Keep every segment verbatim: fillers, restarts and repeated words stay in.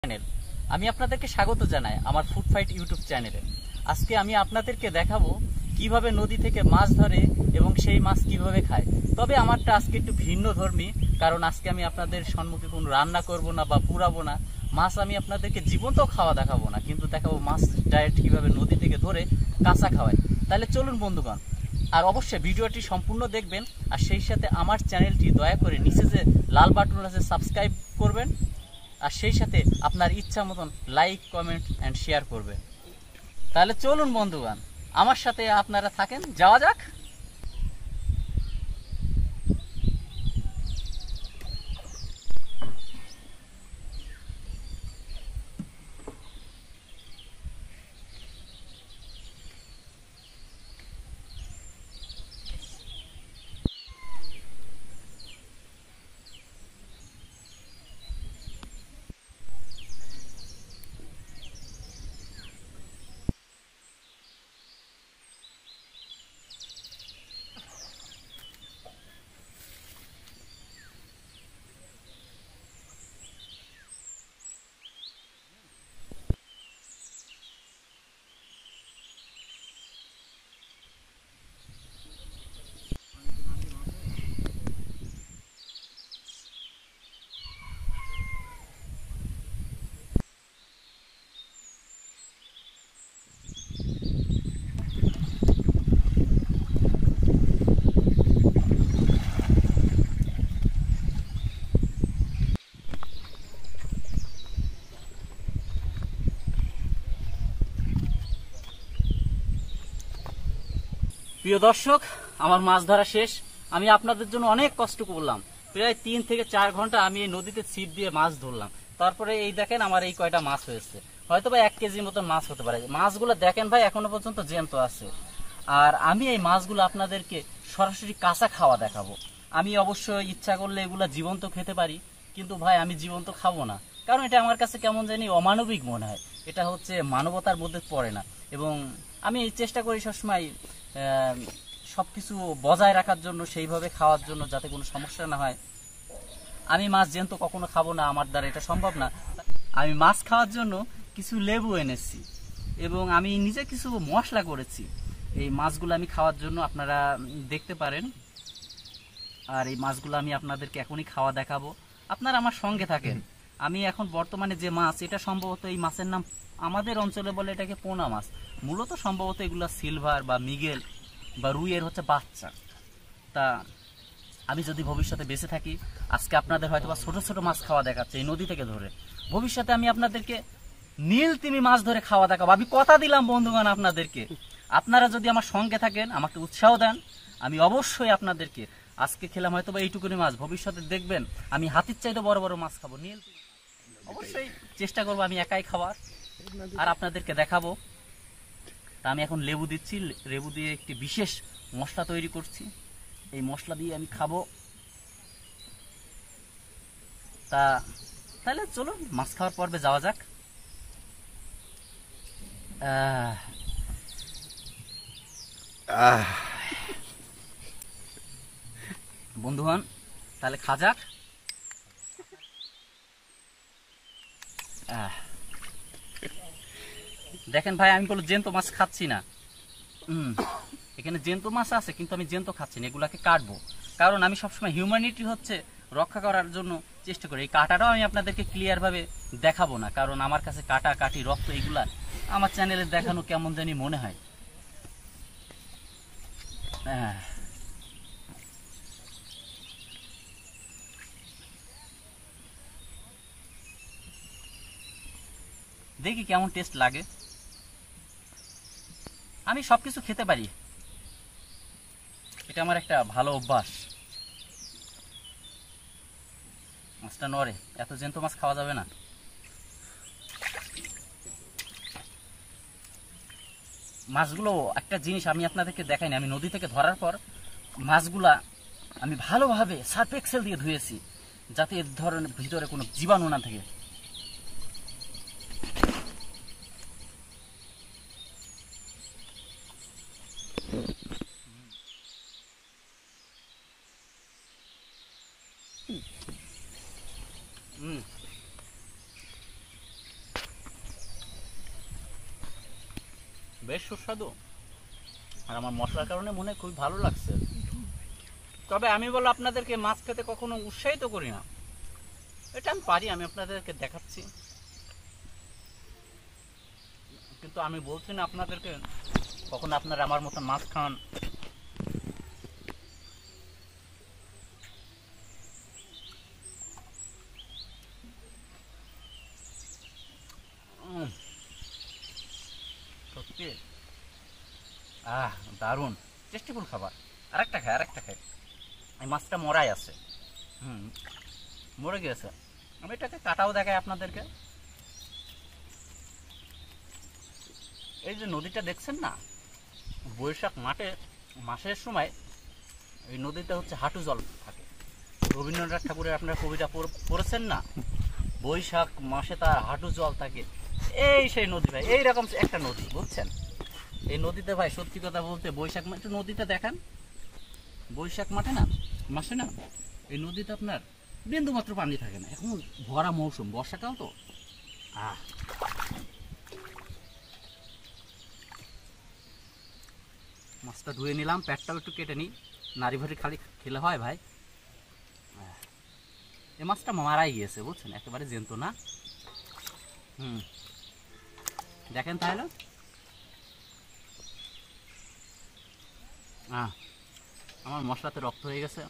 Channel. আমি আপনাদেরকে স্বাগত জানাই আমার ফুড ফাইট ইউটিউব চ্যানেলে। আজকে আমি আপনাদেরকে দেখাবো কিভাবে নদী থেকে মাছ ধরে এবং সেই মাছ কিভাবে খায়। তবে আমারটা আজকে একটু ভিন্ন ধর্মী, কারণ আজকে আমি আপনাদের সম্মুখে কোনো রান্না করব না বা পুরাবো না। মাছ আমি আপনাদেরকে জীবন্ত খাওয়া দেখাবো না, কিন্তু দেখাবো মাছ ডাইরেক্ট কিভাবে নদী থেকে ধরে কাঁচা খাওয়ায়। তাহলে চলুন বন্ধুগণ, আর অবশ্যই ভিডিওটি সম্পূর্ণ দেখবেন, আর সেই সাথে আমার চ্যানেলটি দয়া করে নিচে যে লাল বাটন আছে সাবস্ক্রাইব করবেন, আর সেই সাথে আপনার ইচ্ছা মতন লাইক কমেন্ট অ্যান্ড শেয়ার করবেন। তাহলে চলুন বন্ধুগণ, আমার সাথে আপনারা থাকেন, যাওয়া যাক। প্রিয় দর্শক, আমার মাছ ধরা শেষ। আমি আপনাদের জন্য অনেক কষ্ট করলাম, প্রায় তিন থেকে চার ঘন্টা আমি এই নদীতে ছিপ দিয়ে মাছ ধরলাম। তারপরে এই দেখেন আমার এই কয়টা মাছ হয়েছে, হয়তো বা এক কেজির মতন মাছ হতে পারে। মাছগুলো দেখেন ভাই, এখনো পর্যন্ত জ্যান্ত আছে। আর আমি এই মাছগুলো আপনাদেরকে সরাসরি কাঁচা খাওয়া দেখাবো। আমি অবশ্যই ইচ্ছা করলে এগুলা জীবন্ত খেতে পারি, কিন্তু ভাই আমি জীবন্ত খাবো না, কারণ এটা আমার কাছে কেমন জানি অমানবিক মনে হয়। এটা হচ্ছে মানবতার মধ্যে পড়ে না, এবং আমি চেষ্টা করি সবসময় সবকিছু বজায় রাখার জন্য, সেইভাবে খাওয়ার জন্য, যাতে কোনো সমস্যা না হয়। আমি মাছ জ্যান্ত কখনো খাবো না, আমার দ্বারা এটা সম্ভব না। আমি মাছ খাওয়ার জন্য কিছু লেবু এনেছি, এবং আমি নিজে কিছু মশলা করেছি এই মাছগুলো আমি খাওয়ার জন্য, আপনারা দেখতে পারেন। আর এই মাছগুলো আমি আপনাদেরকে এখনই খাওয়া দেখাবো, আপনারা আমার সঙ্গে থাকেন। আমি এখন বর্তমানে যে মাছ, এটা সম্ভবত এই মাছের নাম আমাদের অঞ্চলে বলে এটাকে পোনা মাছ। মূলত সম্ভবত এগুলো সিলভার বা মিগেল বা রুইয়ের হচ্ছে বাচ্চা। তা আমি যদি ভবিষ্যতে বেঁচে থাকি, আজকে আপনাদের হয়তো বা ছোট ছোট মাছ খাওয়া দেখাচ্ছে এই নদী থেকে ধরে। ভবিষ্যতে আমি আপনাদেরকে নীল তিমি মাছ ধরে খাওয়া দেখাবো। আমি কথা দিলাম বন্ধুগণ আপনাদেরকে, আপনারা যদি আমার সঙ্গে থাকেন, আমাকে উৎসাহ দেন, আমি অবশ্যই আপনাদেরকে, আজকে খেলাম হয়তো বা এইটুকুনি মাছ, ভবিষ্যতে দেখবেন আমি হাতির চাইতে বড় বড় মাছ খাবো। নীল অবশ্যই চেষ্টা করবো আমি একাই খাওয়ার, আর আপনাদেরকে দেখাবো। তা আমি এখন লেবু দিচ্ছি, লেবু দিয়ে একটি বিশেষ মশলা তৈরি করছি। এই মশলা দিয়ে আমি খাবো। তা তাহলে চলুন মাছ খাওয়ার পর্বে যাওয়া যাক। বন্ধুগণ, তাহলে খা যাক। দেখেন ভাই, আমি বলো জ্যান্ত মাছ খাচ্ছি না। হম এখানে জ্যান্ত মাছ আছে, কিন্তু আমি জ্যান্ত খাচ্ছি না, এগুলাকে কাটবো। কারণ আমি সবসময় হিউম্যানিটি হচ্ছে রক্ষা করার জন্য চেষ্টা করি। এই কাটাটাও আমি আপনাদেরকে ক্লিয়ার ভাবে দেখাবো না, কারণ আমার কাছে কাটা কাটি রক্ত এগুলা আমার চ্যানেলে দেখানো কেমন জানি মনে হয়। দেখি কেমন টেস্ট লাগে। আমি সবকিছু খেতে পারি, এটা আমার একটা ভালো অভ্যাস। মাছটা নড়ে, এত জ্যান্ত মাছ খাওয়া যাবে না। মাছগুলো একটা জিনিস আমি আপনাদেরকে দেখাইনি, আমি নদী থেকে ধরার পর মাছগুলা আমি ভালোভাবে সার্ফ এক্সেল দিয়ে ধুয়েছি, যাতে এর ধরনের ভিতরে কোনো জীবাণু না থাকে। বেশ সুস্বাদু, আর আমার মশলার কারণে মনে খুবই ভালো লাগছে। তবে আমি বলো আপনাদেরকে মাছ খেতে কখনো উৎসাহিত করি না, এটা আমি পারি, আমি আপনাদেরকে দেখাচ্ছি, কিন্তু আমি বলছি না আপনাদেরকে কখনো আপনারা আমার মতন মাছ খান। সত্যি আহ দারুণ টেস্টিফুল খাবার। আরেকটা খাই আরেকটা খাই এই মাছটা মরাই আছে, হুম মরে গিয়েছে। আমি এটাকে কাটাও দেখাই আপনাদেরকে। এই যে নদীটা দেখছেন না, বৈশাখ মাঠে মাসের সময় এই নদীতে হচ্ছে হাঁটু জল থাকে। রবীন্দ্রনাথ ঠাকুরের আপনার কবিতা পড়েছেন না, বৈশাখ মাসে তার হাঁটু জল থাকে, এই সেই নদী ভাই, এইরকম একটা নদী বুঝছেন। এই নদীতে ভাই সত্যি কথা বলতে বৈশাখ মাসে নদীতে দেখেন, বৈশাখ মাঠে না মাসে না এই নদীতে আপনার বিন্দু মাত্র পানি থাকে না। এখন ভরা মৌসুম, বর্ষাকাল তো। আহ মাছটা ধুয়ে নিলাম, পেটটাও একটু কেটে নিই, নারী ভারি খালি খেলে হয় ভাই। এই মাছটা মারাই গিয়েছে বুঝছেন, একেবারে জ্যান্ত না। হুম দেখেন তাহলে, আহ আমার মশলাতে রক্ত হয়ে গেছে।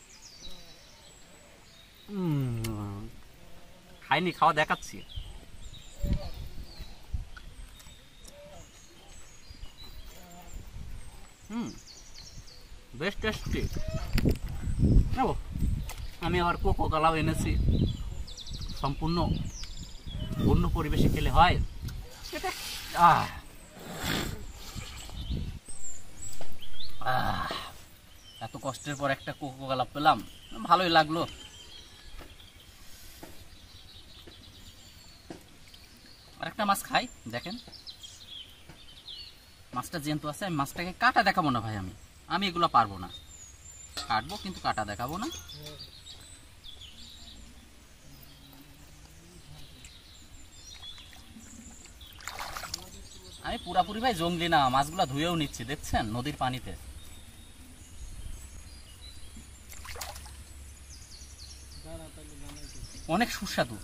খাইনি, খাওয়া দেখাচ্ছি। হুম বেশ টেস্টি। আমি আবার কোকো কলাও এনেছি, সম্পূর্ণ অন্য পরিবেশে খেলে হয় সেটা। আহ আহ এত কষ্টের পর একটা কোকো কলা পেলাম, ভালোই লাগলো। আরেকটা মাছ খাই, দেখেন মাছটা জ্যান্ত আছে। আমি মাছটাকে কাটা দেখাবো না ভাই, আমি আমি এগুলো পারবো না, কাটবো কিন্তু কাটা দেখাবো না। আমি পুরাপুরি ভাই জঙ্গলি না, মাছগুলা ধুয়েও নিচ্ছি দেখছেন নদীর পানিতে। অনেক সুস্বাদু।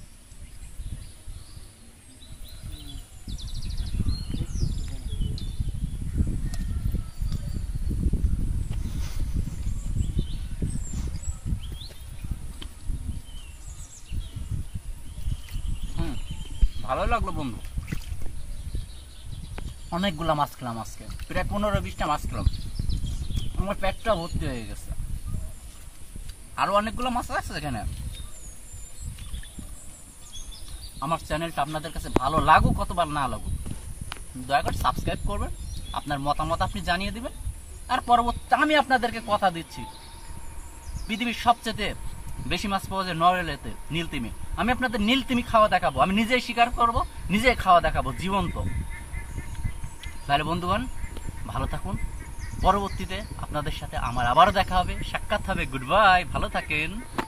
হুম ভালো লাগলো বন্ধু, অনেকগুলা মাছ খেলাম আজকে, প্রায় পনেরো বিশটা মাছ খেলাম, আমার পেটটা ভর্তি হয়ে গেছে। আরো অনেকগুলো মাছ আছে এখানে। আমার চ্যানেলটা আপনাদের কাছে ভালো লাগুক কতবার না লাগুক, দয়া করে সাবস্ক্রাইব করবেন, আপনার মতামত আপনি জানিয়ে দিবেন। আর পরবর্তী আমি আপনাদেরকে কথা দিচ্ছি, পৃথিবীর সবচেয়ে বেশি মাছ পাওয়া যায় নরওয়েতে নীলতিমি। আমি আপনাদের নীলতিমি খাওয়া দেখাবো, আমি নিজেই শিকার করব, নিজেই খাওয়া দেখাবো জীবন্ত। তাহলে বন্ধুগণ ভালো থাকুন, পরবর্তীতে আপনাদের সাথে আমার আবারও দেখা হবে, সাক্ষাৎ হবে। গুড বাই, ভালো থাকেন।